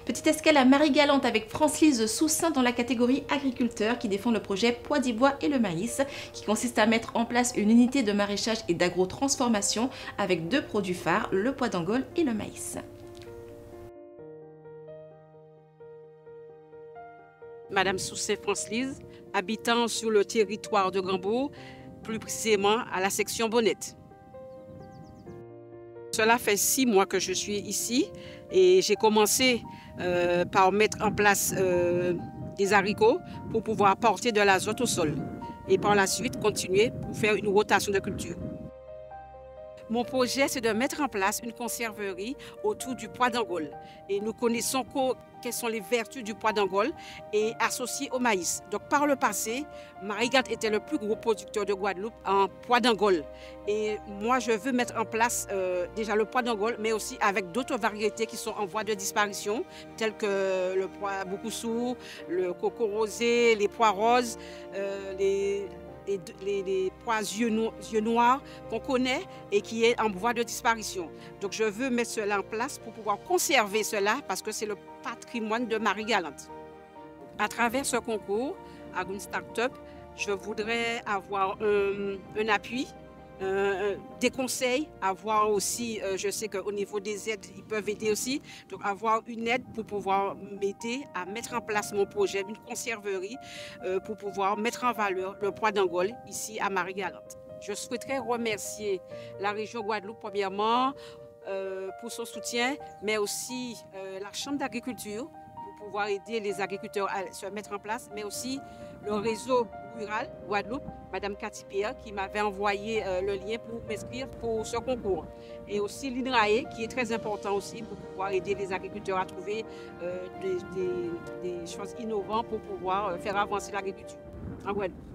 Petite escale à Marie-Galante avec France-Lise Soussaint dans la catégorie agriculteur qui défend le projet Pois d'Ivoire et le maïs qui consiste à mettre en place une unité de maraîchage et d'agro-transformation avec deux produits phares, le pois d'Angole et le maïs. Madame Soussaint France-Lise, habitant sur le territoire de Grandbourg, plus précisément à la section Bonnette. Cela fait 6 mois que je suis ici et j'ai commencé par mettre en place des haricots pour pouvoir apporter de l'azote au sol et par la suite continuer pour faire une rotation de culture. Mon projet, c'est de mettre en place une conserverie autour du pois d'Angole. Et nous connaissons quelles sont les vertus du pois d'Angole et associées au maïs. Donc par le passé, Marie-Galante était le plus gros producteur de Guadeloupe en pois d'Angole. Et moi, je veux mettre en place déjà le pois d'Angole, mais aussi avec d'autres variétés qui sont en voie de disparition, telles que le pois boukoussou, le coco rosé, les pois roses, les pois yeux noirs qu'on connaît et qui est en voie de disparition. Donc je veux mettre cela en place pour pouvoir conserver cela parce que c'est le patrimoine de Marie-Galante. À travers ce concours, à une start-up, je voudrais avoir un appui, des conseils, avoir aussi, je sais qu'au niveau des aides, ils peuvent aider aussi, donc avoir une aide pour pouvoir m'aider à mettre en place mon projet, une conserverie, pour pouvoir mettre en valeur le pois d'Angole ici à Marie-Galante. Je souhaiterais remercier la région Guadeloupe, premièrement, pour son soutien, mais aussi la Chambre d'agriculture, pour pouvoir aider les agriculteurs à se mettre en place, mais aussi le réseau rural Guadeloupe, Madame Cathy Pierre, qui m'avait envoyé le lien pour m'inscrire pour ce concours. Et aussi l'INRAE, qui est très important aussi pour pouvoir aider les agriculteurs à trouver des choses innovantes pour pouvoir faire avancer l'agriculture en Guadeloupe.